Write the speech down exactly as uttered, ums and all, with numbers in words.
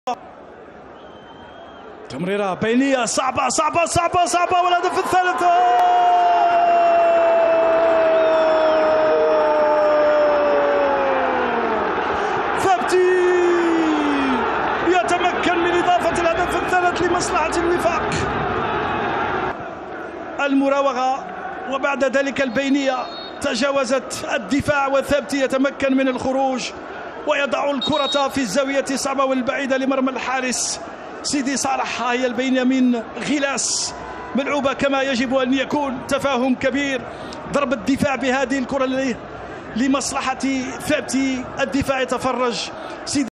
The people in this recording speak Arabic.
تمريرة بينية صعبة صعبة صعبة صعبة والهدف الثالث. ثابتي يتمكن من إضافة الهدف الثالث لمصلحة الوفاق. المراوغة وبعد ذلك البينية تجاوزت الدفاع، وثابتي يتمكن من الخروج ويضع الكرة في الزاوية الصعبة والبعيدة لمرمى الحارس سيدي صالح. هي البينية من غلاس ملعوبة كما يجب أن يكون، تفاهم كبير، ضرب الدفاع بهذه الكرة لمصلحة ثابتي. الدفاع يتفرج. سيدي